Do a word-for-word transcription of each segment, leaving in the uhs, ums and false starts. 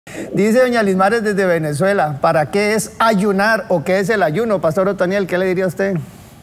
Dice doña Lismares desde Venezuela, ¿para qué es ayunar o qué es el ayuno? Pastor Otoniel, ¿qué le diría a usted?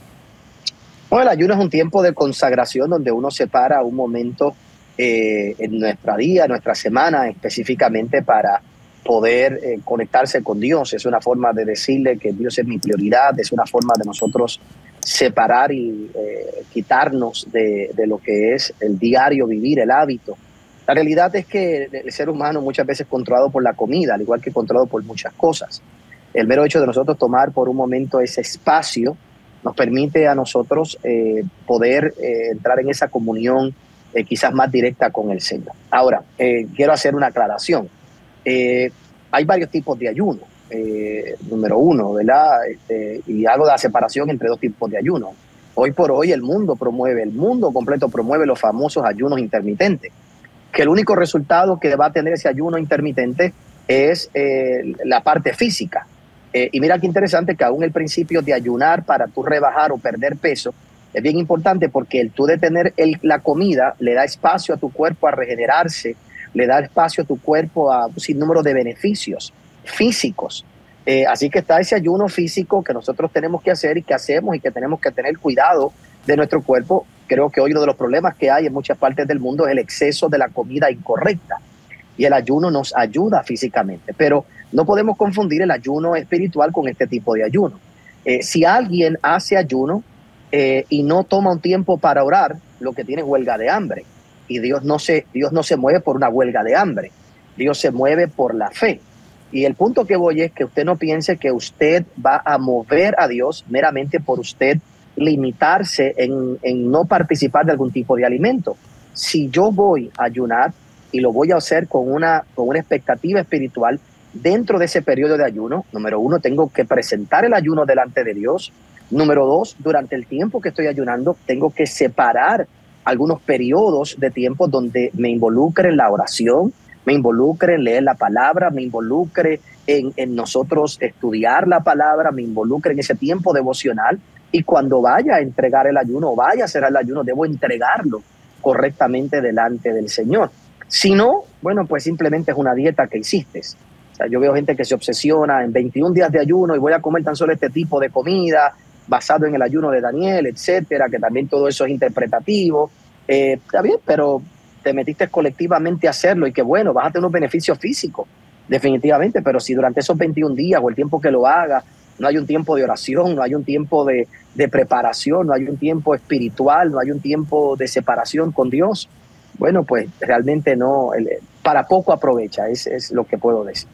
Bueno, el ayuno es un tiempo de consagración donde uno separa un momento eh, en nuestra día, nuestra semana, específicamente para poder eh, conectarse con Dios. Es una forma de decirle que Dios es mi prioridad, es una forma de nosotros separar y eh, quitarnos de, de lo que es el diario vivir, el hábito. La realidad es que el ser humano muchas veces es controlado por la comida, al igual que controlado por muchas cosas. El mero hecho de nosotros tomar por un momento ese espacio nos permite a nosotros eh, poder eh, entrar en esa comunión eh, quizás más directa con el Señor. Ahora, eh, quiero hacer una aclaración. Eh, hay varios tipos de ayuno. Eh, número uno, ¿verdad? Este, y hago la separación entre dos tipos de ayuno. Hoy por hoy el mundo promueve, el mundo completo promueve los famosos ayunos intermitentes, que el único resultado que va a tener ese ayuno intermitente es eh, la parte física. Eh, y mira qué interesante que aún el principio de ayunar para tú rebajar o perder peso es bien importante, porque el tú detener el, la comida le da espacio a tu cuerpo a regenerarse, le da espacio a tu cuerpo a un sinnúmero de beneficios físicos. Eh, así que está ese ayuno físico que nosotros tenemos que hacer y que hacemos y que tenemos que tener cuidado de nuestro cuerpo. Creo que hoy uno de los problemas que hay en muchas partes del mundo es el exceso de la comida incorrecta, y el ayuno nos ayuda físicamente, pero no podemos confundir el ayuno espiritual con este tipo de ayuno. Eh, si alguien hace ayuno eh, y no toma un tiempo para orar, lo que tiene es huelga de hambre, y Dios no se, Dios no se mueve por una huelga de hambre, Dios se mueve por la fe. Y el punto que voy es que usted no piense que usted va a mover a Dios meramente por usted limitarse en, en no participar de algún tipo de alimento. Si yo voy a ayunar y lo voy a hacer con una, con una expectativa espiritual, dentro de ese periodo de ayuno, número uno, tengo que presentar el ayuno delante de Dios. Número dos, durante el tiempo que estoy ayunando, tengo que separar algunos periodos de tiempo donde me involucre en la oración, me involucre en leer la palabra, me involucre en, en nosotros estudiar la palabra, me involucre en ese tiempo devocional, y cuando vaya a entregar el ayuno, vaya a hacer el ayuno, debo entregarlo correctamente delante del Señor. Si no, bueno, pues simplemente es una dieta que hiciste. O sea, yo veo gente que se obsesiona en veintiún días de ayuno y voy a comer tan solo este tipo de comida basado en el ayuno de Daniel, etcétera, que también todo eso es interpretativo. Eh, está bien, pero te metiste colectivamente a hacerlo y que bueno, vas a tener unos beneficios físicos, definitivamente, pero si durante esos veintiún días o el tiempo que lo hagas no hay un tiempo de oración, no hay un tiempo de, de preparación, no hay un tiempo espiritual, no hay un tiempo de separación con Dios, bueno, pues realmente no, para poco aprovecha, es, es lo que puedo decir.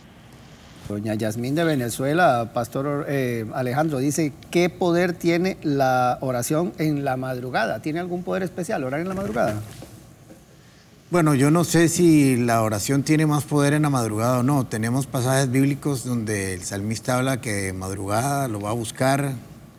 Doña Yasmín de Venezuela, Pastor eh, Alejandro, dice, ¿qué poder tiene la oración en la madrugada? ¿Tiene algún poder especial orar en la madrugada? Bueno, yo no sé si la oración tiene más poder en la madrugada o no. Tenemos pasajes bíblicos donde el salmista habla que de madrugada lo va a buscar,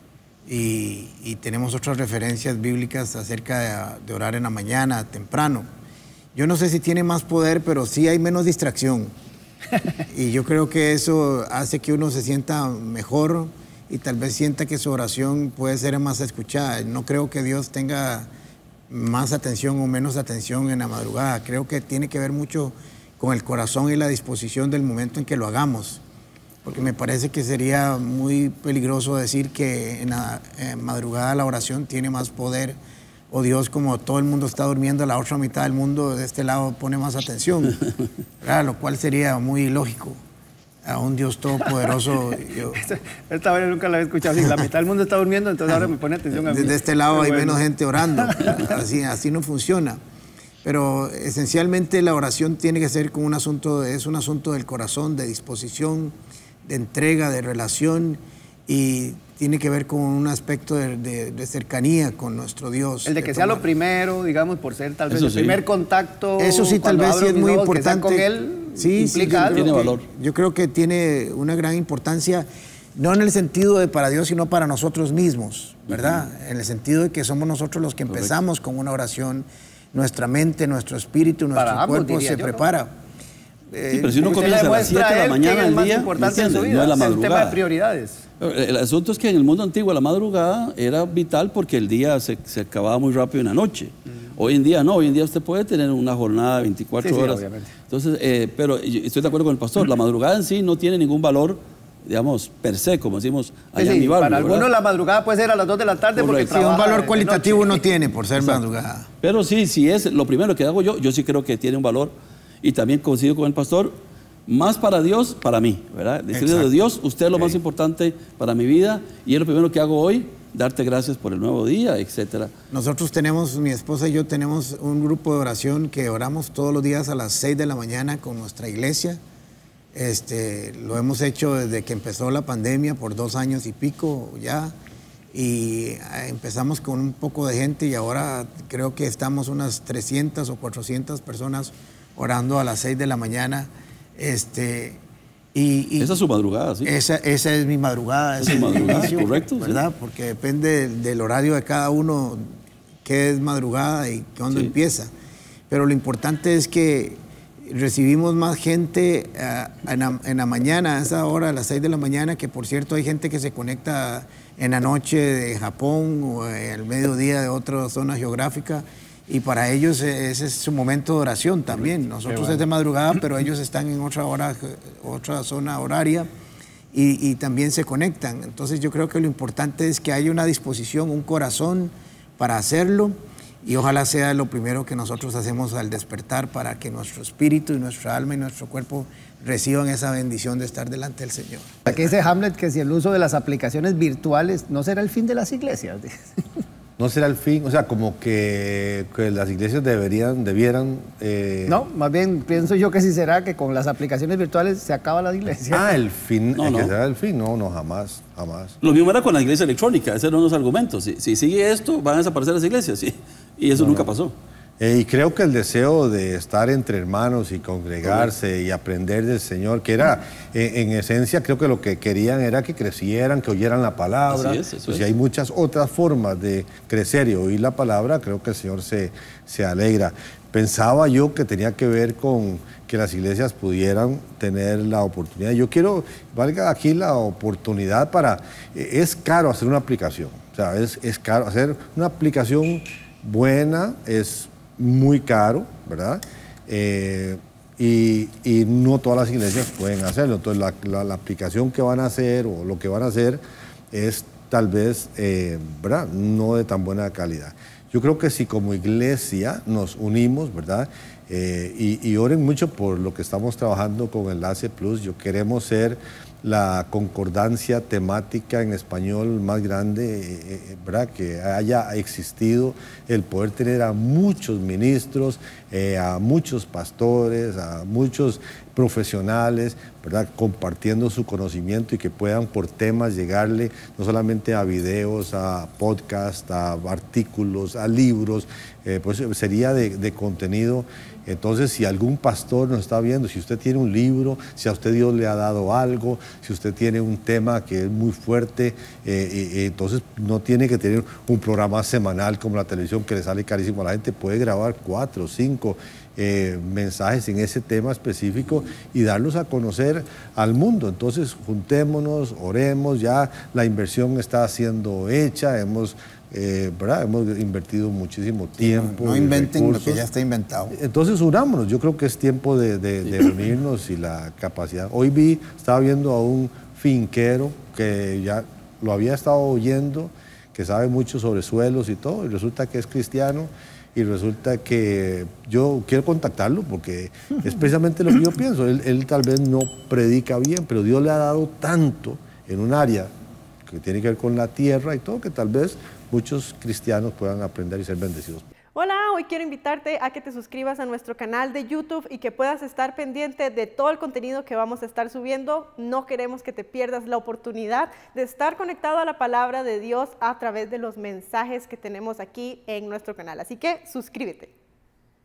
y, y tenemos otras referencias bíblicas acerca de, de orar en la mañana, temprano. Yo no sé si tiene más poder, pero sí hay menos distracción. Y yo creo que eso hace que uno se sienta mejor y tal vez sienta que su oración puede ser más escuchada. No creo que Dios tenga más atención o menos atención en la madrugada. Creo que tiene que ver mucho con el corazón y la disposición del momento en que lo hagamos, porque me parece que sería muy peligroso decir que en la en madrugada la oración tiene más poder, o Dios, como todo el mundo está durmiendo, la otra mitad del mundo de este lado pone más atención, ¿verdad? Lo cual sería muy ilógico. A un Dios todopoderoso. Yo... Esta vez nunca la había escuchado así. La mitad del mundo está durmiendo, entonces ahora me pone atención a mí. Desde este lado Pero hay bueno. menos gente orando. Así, así no funciona. Pero esencialmente la oración tiene que ser como un asunto, es un asunto del corazón, de disposición, de entrega, de relación, y tiene que ver con un aspecto de, de, de cercanía con nuestro Dios. El de que de sea tomar... lo primero, digamos, por ser tal vez Eso el sí. primer contacto. Eso sí, tal vez sí es muy importante. Con él, sí, implica sí, algo. Tiene que, valor. Yo creo que tiene una gran importancia, no en el sentido de para Dios, sino para nosotros mismos, ¿verdad? Uh-huh. En el sentido de que somos nosotros los que empezamos Correcto. Con una oración, nuestra mente, nuestro espíritu, nuestro Para cuerpo ambos, se yo, prepara. ¿no? Sí, pero si uno Usted comienza a las siete de la mañana es al más día, importante en su vida, no es la es el tema de madrugada. prioridades. El asunto es que en el mundo antiguo la madrugada era vital porque el día se, se acababa muy rápido en la noche. Uh-huh. Hoy en día no, hoy en día usted puede tener una jornada de veinticuatro Sí, sí, horas. obviamente. Entonces, eh, pero yo estoy de acuerdo con el pastor, la madrugada en sí no tiene ningún valor, digamos, per se, como decimos allá Sí, en mi barrio, para ¿verdad? algunos la madrugada puede ser a las dos de la tarde porque Correcto. Sí, un trabaja valor de cualitativo noche. no tiene por ser Exacto. madrugada. Pero sí, si es lo primero que hago yo, yo sí creo que tiene un valor y también coincido con el pastor, más para Dios, para mí, ¿verdad? Decirle de Exacto. Dios, usted es lo más Sí. importante para mi vida y es lo primero que hago hoy, darte gracias por el nuevo día, etcétera. Nosotros tenemos, mi esposa y yo tenemos un grupo de oración que oramos todos los días a las seis de la mañana con nuestra iglesia. Este, lo hemos hecho desde que empezó la pandemia por dos años y pico ya. Y empezamos con un poco de gente y ahora creo que estamos unas trescientas o cuatrocientas personas orando a las seis de la mañana. Este, y, y Esa es su madrugada, ¿sí? Esa, esa es mi madrugada. Es ese su mi madrugada, inicio, correcto, sí. ¿verdad? Porque depende del, del horario de cada uno, qué es madrugada y cuándo Sí. empieza. Pero lo importante es que recibimos más gente uh, en, la, en la mañana, a esa hora, a las seis de la mañana, que por cierto hay gente que se conecta en la noche de Japón o al mediodía de otra zona geográfica. Y para ellos ese es su momento de oración también. Nosotros bueno. es de madrugada, pero ellos están en otra hora, otra zona horaria y, y también se conectan. Entonces yo creo que lo importante es que haya una disposición, un corazón para hacerlo y ojalá sea lo primero que nosotros hacemos al despertar para que nuestro espíritu y nuestra alma y nuestro cuerpo reciban esa bendición de estar delante del Señor. Aquí dice Hamlet que si el uso de las aplicaciones virtuales no será el fin de las iglesias. No será el fin, o sea, como que, que las iglesias deberían, debieran... Eh... No, más bien pienso yo que sí será que con las aplicaciones virtuales se acaba la iglesia. Ah, el fin, no, el no. que será el fin, no, no, jamás, jamás. Lo mismo era con la iglesia electrónica, esos eran los argumentos. Si, si sigue esto, van a desaparecer las iglesias, sí. Y eso no, nunca no. pasó. Eh, y creo que el deseo de estar entre hermanos y congregarse Correcto. Y aprender del Señor, que era, eh, en esencia, creo que lo que querían era que crecieran, que oyeran la palabra. Así es, eso pues es. Y hay muchas otras formas de crecer y oír la palabra, creo que el Señor se, se alegra. Pensaba yo que tenía que ver con que las iglesias pudieran tener la oportunidad. Yo quiero, valga aquí la oportunidad para, eh, es caro hacer una aplicación, o sea, es, es caro hacer una aplicación buena, es muy caro, ¿verdad? Eh, y, y no todas las iglesias pueden hacerlo. Entonces, la, la, la aplicación que van a hacer o lo que van a hacer es tal vez, eh, ¿verdad? No de tan buena calidad. Yo creo que si como iglesia nos unimos, ¿verdad? Eh, y, y oren mucho por lo que estamos trabajando con Enlace Plus. Yo queremos ser la concordancia temática en español más grande, eh, ¿verdad? Que haya existido, el poder tener a muchos ministros, eh, a muchos pastores, a muchos profesionales, ¿verdad? Compartiendo su conocimiento y que puedan por temas llegarle no solamente a videos, a podcasts, a artículos, a libros, eh, pues sería de, de contenido. Entonces, si algún pastor nos está viendo, si usted tiene un libro, si a usted Dios le ha dado algo, si usted tiene un tema que es muy fuerte, eh, eh, entonces no tiene que tener un programa semanal como la televisión que le sale carísimo a la gente, puede grabar cuatro o cinco eh, mensajes en ese tema específico y darlos a conocer al mundo. Entonces, juntémonos, oremos, ya la inversión está siendo hecha, hemos... Eh, ¿verdad? Hemos invertido muchísimo tiempo. No, no inventen recursos. lo que ya está inventado. Entonces unámonos, yo creo que es tiempo de, de, de unirnos y la capacidad. Hoy vi, estaba viendo a un finquero que ya lo había estado oyendo, que sabe mucho sobre suelos y todo, y resulta que es cristiano, y resulta que yo quiero contactarlo porque es precisamente lo que yo pienso. Él, él tal vez no predica bien, pero Dios le ha dado tanto en un área que tiene que ver con la tierra y todo, que tal vez muchos cristianos puedan aprender y ser bendecidos. Hola, hoy quiero invitarte a que te suscribas a nuestro canal de YouTube y que puedas estar pendiente de todo el contenido que vamos a estar subiendo. No queremos que te pierdas la oportunidad de estar conectado a la palabra de Dios a través de los mensajes que tenemos aquí en nuestro canal. Así que suscríbete.